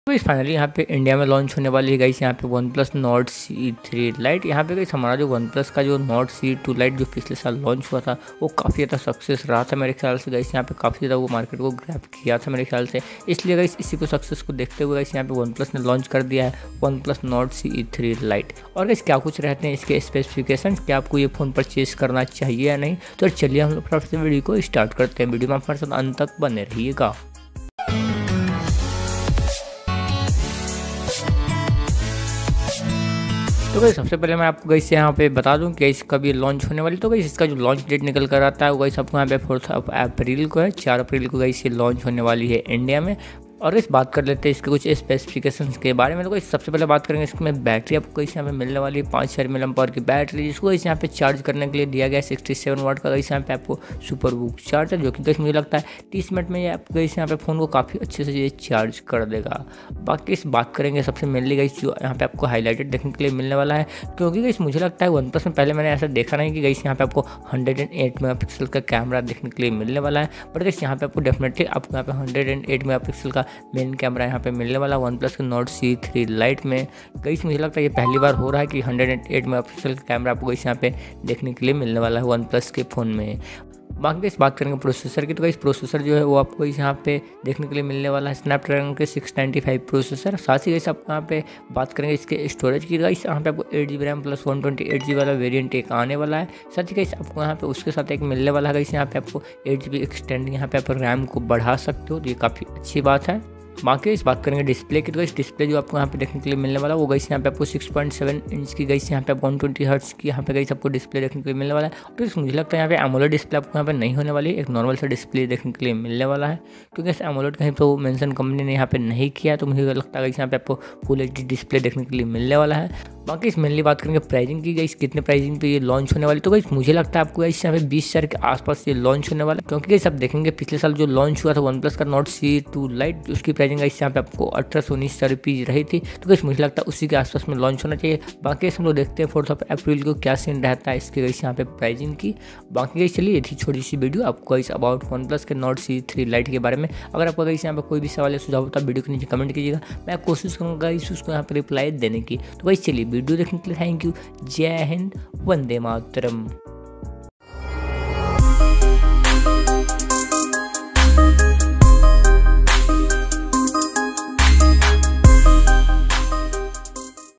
तो इस फाइनली यहाँ पे इंडिया में लॉन्च होने वाली है गाइस यहाँ पे one plus Nord C3 light. यहाँ पे गाइस हमारा जो वन प्लस का जो नॉट C2 लाइट जो पिछले साल लॉन्च हुआ था वो काफ़ी ज़्यादा सक्सेस रहा था मेरे ख्याल से गाइस। यहाँ पे काफ़ी ज़्यादा वो मार्केट को ग्रैब किया था मेरे ख्याल से, इसलिए गाइस इसी को सक्सेस को देखते हुए गाइस यहाँ पे वन प्लस ने लॉन्च कर दिया है OnePlus Nord C3 lite. और गाइस क्या कुछ रहते हैं इसके स्पेसिफिकेशन, क्या आपको ये फ़ोन परचेज करना चाहिए या नहीं, तो चलिए हम लोग फटाफट से वीडियो को स्टार्ट करते हैं। वीडियो में हमारे साथ अंत तक बने रहिएगा। तो गाइस सबसे पहले मैं आपको गाइस यहाँ पे बता दूं कि इसका भी लॉन्च होने वाली। तो गाइस इसका जो लॉन्च डेट निकल कर आता है वो गाइस आपको यहाँ पे 4 अप्रैल को है, 4 अप्रैल को गाइस ये लॉन्च होने वाली है इंडिया में। और इस बात कर लेते हैं इसके कुछ स्पेसिफिकेशंस के बारे में। तो कोई सबसे पहले बात करेंगे इसमें बैटरी आपको इस यहाँ पे मिलने वाली है 5000 mAh की बैटरी, जिसको इस यहाँ पे चार्ज करने के लिए दिया गया है 67 वाट का इस यहाँ पे आपको सुपर बुक चार्ज है, जो कि मुझे लगता है 30 मिनट में ये आपको इस यहाँ पे फ़ोन को काफ़ी अच्छे से ये चार्ज कर देगा। बाकी इस बात करेंगे सबसे मेनली गाइस जो यहाँ पे आपको हाईलाइटेड देखने के लिए मिलने वाला है, क्योंकि गाइस मुझे लगता है वन प्लस में पहले मैंने ऐसा देखा नहीं कि गाइस यहाँ पे आपको 108 मेगापिक्सल का कैमरा देखने के लिए मिलने वाला है, बट गाइस यहाँ पे आपको डेफिनेटली आपको यहाँ पे 108 मेगापिक्सल का मेन कैमरा यहाँ पे मिलने वाला वन प्लस के नॉट C3 लाइट में। गाइस मुझे लगता है ये पहली बार हो रहा है कि 108 मेगापिक्सल का कैमरा आपको इस यहाँ पे देखने के लिए मिलने वाला है वन प्लस के फ़ोन में। बाकी इस बात करेंगे प्रोसेसर की, तो इस प्रोसेसर जो है वो आपको इस यहाँ पे देखने के लिए मिलने वाला है स्नैपड्रैगन के 695 प्रोसेसर। साथ ही गाइस आपको यहाँ पे बात करेंगे इसके स्टोरेज की, गाइस यहाँ पे आपको 8GB रैम प्लस 128GB वाला वेरिएंट एक आने वाला है। साथ ही गाइस आपको यहाँ पे उसके साथ एक मिलने वाला है गाइस यहाँ पे आपको 8GB एक्सटेंड यहाँ पे आप रैम को बढ़ा सकते हो, तो ये काफ़ी अच्छी बात है। बाकी इस बात करेंगे डिस्प्ले की, तो इस डिस्प्ले जो आपको यहाँ पे देखने के लिए मिलने वाला है वो गाइस यहाँ पे आपको 6.7 इंच की गाइस यहाँ पे 120 हर्ट्ज की यहाँ पे गाइस आपको डिस्प्ले देखने के लिए मिलने वाला है। तो मुझे लगता है यहाँ पे एमोलेड डिस्प्ले आपको यहाँ पे नहीं होने वाली, एक नॉर्मल सा डिस्प्ले देखने के लिए मिलने वाला है, क्योंकि इस एमोलेड कहीं तो मेंशन कंपनी ने यहाँ पे नहीं किया, तो मुझे लगता है यहाँ पे आपको फुल HD डिस्प्ले देखने के लिए मिलने वाला है। बाकी इस मेनली बात करेंगे प्राइसिंग की, गाइस कितने प्राइसिंग पे ये लॉन्च होने वाली, तो गाइस मुझे लगता है आपको गाइस यहाँ पे 20,000 के आसपास ये लॉन्च होने वाला है, क्योंकि गाइस आप देखेंगे पिछले साल जो लॉन्च हुआ था वन प्लस का नॉट C2 लाइट, उसकी प्राइसिंग गाइस यहाँ पे आपको 1800-19,000 रुपीज़ रही थी। तो गाइस मुझे लगता है उसी के आसपास में लॉन्च होना चाहिए। बाकी हम लोग देखते हैं 4 अप्रैल को क्या सीन रहता है इसके गाइस यहाँ पे प्राइसिंग की। बाकी गाइस चलिए ये थी छोटी सी वीडियो आपको गाइस अबाउट वन प्लस के नॉट C3 लाइट के बारे में। अगर आपको गाइस यहाँ पे कोई भी सवाल या सुझाव होता है वीडियो के नीचे कमेंट कीजिएगा, मैं कोशिश करूँगा गाइस उसको यहाँ पे रिप्लाई देने की। तो गाइस चलिए वीडियो देखने के लिए थैंक यू। जय हिंद, वंदे मातरम।